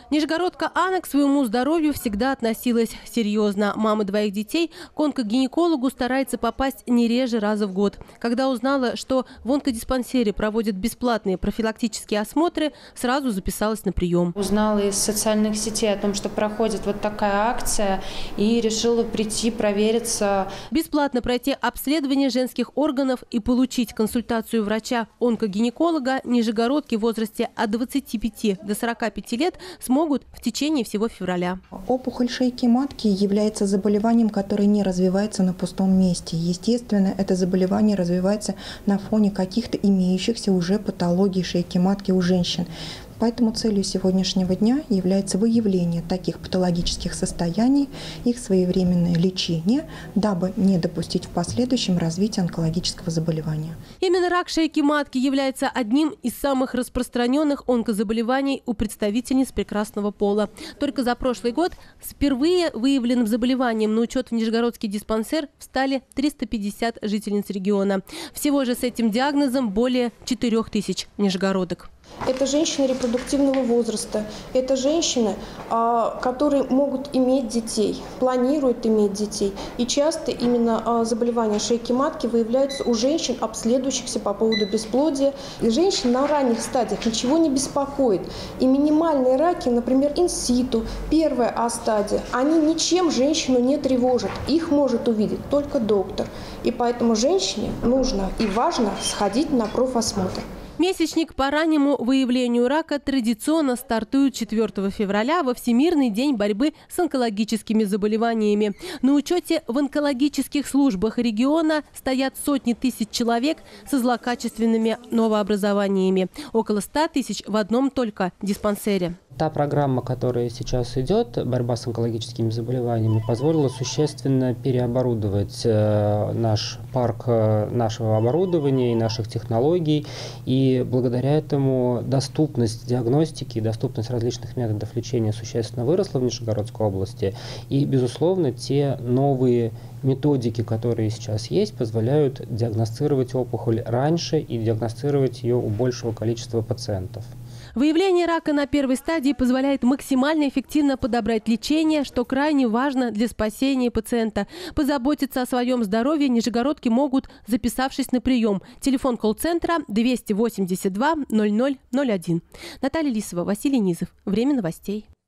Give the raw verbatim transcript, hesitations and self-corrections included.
Нижегородка Анна к своему здоровью всегда относилась серьезно. Мама двоих детей к онкогинекологу старается попасть не реже раза в год. Когда узнала, что в онкодиспансере проводят бесплатные профилактические осмотры, сразу записалась на прием. Узнала из социальных сетей о том, что проходит вот такая акция, и решила прийти провериться. Бесплатно пройти обследование женских органов и получить консультацию врача-онкогинеколога нижегородки в возрасте от двадцати пяти до сорока пяти лет смогут в течение всего февраля. Опухоль шейки матки является заболеванием, которое не развивается на пустом месте. Естественно, это заболевание развивается на фоне каких-то имеющихся уже патологий шейки матки у женщин. Поэтому целью сегодняшнего дня является выявление таких патологических состояний, их своевременное лечение, дабы не допустить в последующем развития онкологического заболевания. Именно рак шейки матки является одним из самых распространенных онкозаболеваний у представительниц прекрасного пола. Только за прошлый год с впервые выявленным заболеванием на учет в Нижегородский диспансер встали триста пятьдесят жительниц региона. Всего же с этим диагнозом более четырёх тысяч нижегородок. Это женщины репродуктивного возраста, это женщины, которые могут иметь детей, планируют иметь детей. И часто именно заболевания шейки матки выявляются у женщин, обследующихся по поводу бесплодия. И женщин на ранних стадиях ничего не беспокоит. И минимальные раки, например, инситу, первая А-стадия, они ничем женщину не тревожат. Их может увидеть только доктор. И поэтому женщине нужно и важно сходить на профосмотр. Месячник по раннему выявлению рака традиционно стартует четвёртого февраля во Всемирный день борьбы с онкологическими заболеваниями. На учете в онкологических службах региона стоят сотни тысяч человек со злокачественными новообразованиями. Около ста тысяч в одном только диспансере. Та программа, которая сейчас идет, борьба с онкологическими заболеваниями, позволила существенно переоборудовать наш парк нашего оборудования и наших технологий. И благодаря этому доступность диагностики и доступность различных методов лечения существенно выросла в Нижегородской области. И, безусловно, те новые методики, которые сейчас есть, позволяют диагностировать опухоль раньше и диагностировать ее у большего количества пациентов. Выявление рака на первой стадии позволяет максимально эффективно подобрать лечение, что крайне важно для спасения пациента. Позаботиться о своем здоровье нижегородки могут, записавшись на прием. Телефон колл-центра двести восемьдесят два ноль ноль ноль один. Наталья Лисова, Василий Низов. Время новостей.